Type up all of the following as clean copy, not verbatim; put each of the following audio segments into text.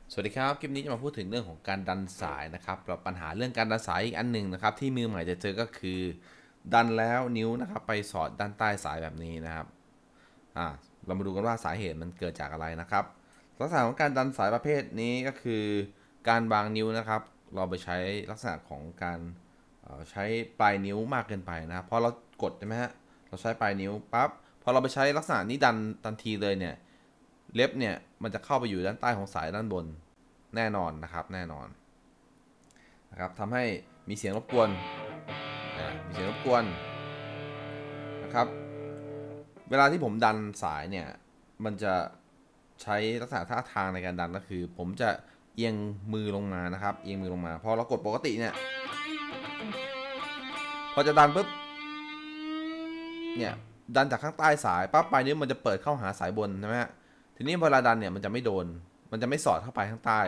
สวัสดีครับคลิปนี้จะมาพูดถึงเรื่องของการดันสายนะครับแล้วปัญหาเรื่องการดันสายอีกอันหนึ่งนะครับที่มือใหม่จะเจอก็คือดันแล้วนิ้วนะครับไปสอดด้านใต้สายแบบนี้นะครับเรามาดูกันว่าสาเหตุมันเกิดจากอะไรนะครับลักษณะของการดันสายประเภทนี้ก็คือการวางนิ้วนะครับเราไปใช้ลักษณะของการใช้ปลายนิ้วมากเกินไปนะครับพอเรากดใช่ไหมฮะเราใช้ปลายนิ้วปั๊บพอเราไปใช้ลักษณะนี้ดันทันทีเลยเนี่ยเล็บเนี่ยมันจะเข้าไปอยู่ด้านใต้ของสายด้านบนแน่นอนนะครับแน่นอนนะครับทำให้มีเสียงรบกวนนะครับเวลาที่ผมดันสายเนี่ยมันจะใช้ลักษณะท่าทางในการดันก็คือผมจะเอียงมือลงมานะครับเอียงมือลงมาพอเรากดปกติเนี่ยพอจะดันปุ๊บเนี่ยดันจากข้างใต้สายปั๊บปลายนิ้วมันจะเปิดเข้าหาสายบนใช่ไหมฮะทีนี้เวลาดันเนี่ยมันจะไม่โดนมันจะไม่สอดเข้าไปข้างใต้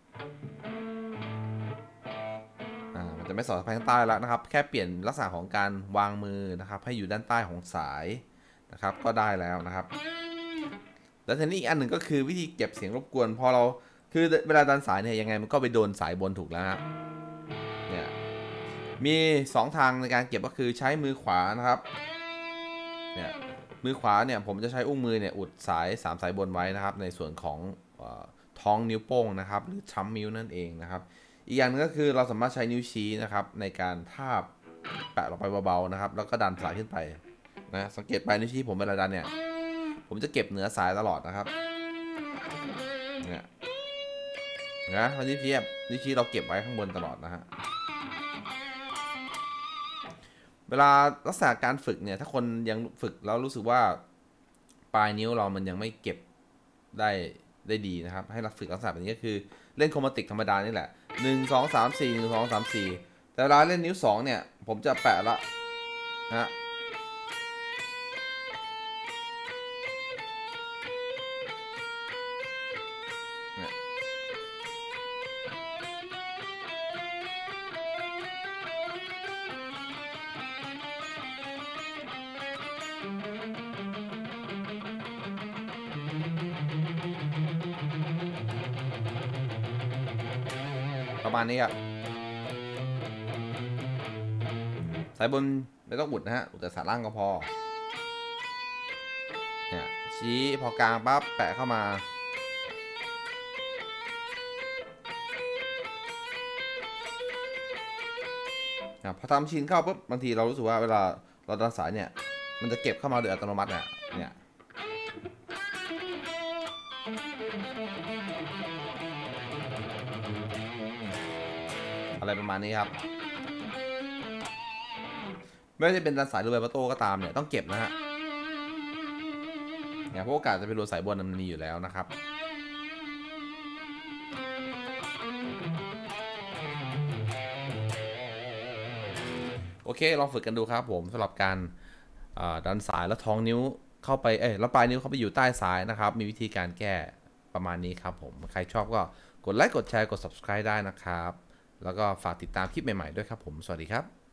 มันจะไม่สอดเข้าไปข้างใต้แล้วนะครับแค่เปลี่ยนลักษณะของการวางมือนะครับให้อยู่ด้านใต้ของสายนะครับก็ได้แล้วนะครับแล้วทีนี้อีกอันหนึ่งก็คือวิธีเก็บเสียงรบกวนพอเราคือเวลาดันสายเนี่ยยังไงมันก็ไปโดนสายบนถูกแล้วครับเนี่ยมี2ทางในการเก็บก็คือใช้มือขวานะครับเนี่ยมือขวาเนี่ยผมจะใช้อุ้งมือเนี่ยอุดสาย3สายบนไว้นะครับในส่วนของท้องนิ้วโป้งนะครับหรือช้ำนิ้วนั่นเองนะครับอีกอย่างนึงก็คือเราสามารถใช้นิ้วชี้นะครับในการทาบแปะลงไปเบาๆนะครับแล้วก็ดันสายขึ้นไปนะสังเกตปลายนิ้วชี้ผมเวลาดันเนี่ยผมจะเก็บเหนือสายตลอดนะครับเนี่ยนะนิ้วชี้เราเก็บไว้ข้างบนตลอดนะฮะเวลาลักษณะการฝึกเนี่ยถ้าคนยังฝึกแล้วรู้สึกว่าปลายนิ้วเรามันยังไม่เก็บได้ดีนะครับให้เราฝึกลักษณะแบบนี้ก็คือเล่นโครมาติกธรรมดานี่แหละ1 2 3 4 1 2 3 4แต่เวลาเล่นนิ้ว2เนี่ยผมจะแปะละนะประมาณนี้ครับสายบนไม่ต้องอุดนะฮะอุดแต่สายล่างก็พอเนี่ยชี้พอกลางปั๊บแปะเข้ามาพอทำชินเข้าปุ๊บบางทีเรารู้สึกว่าเวลาเราดันสายเนี่ยมันจะเก็บเข้ามาโดยอัตโนมัติเนี่ยอะไรประมาณนี้ครับไม่ว่าจะเป็นดันสายหรือไวบาโต้ก็ตามเนี่ยต้องเก็บนะฮะเนี่ยเพราะโอกาสจะไปโดนสายบนมันมีอยู่แล้วนะครับโอเคลองฝึกกันดูครับผมสำหรับการดันสายแล้วท้องนิ้วเข้าไปแล้วปลายนิ้วเข้าไปอยู่ใต้สายนะครับมีวิธีการแก้ประมาณนี้ครับผมใครชอบก็กดไลค์กดแชร์กด subscribe ได้นะครับแล้วก็ฝากติดตามคลิปใหม่ๆด้วยครับผมสวัสดีครับ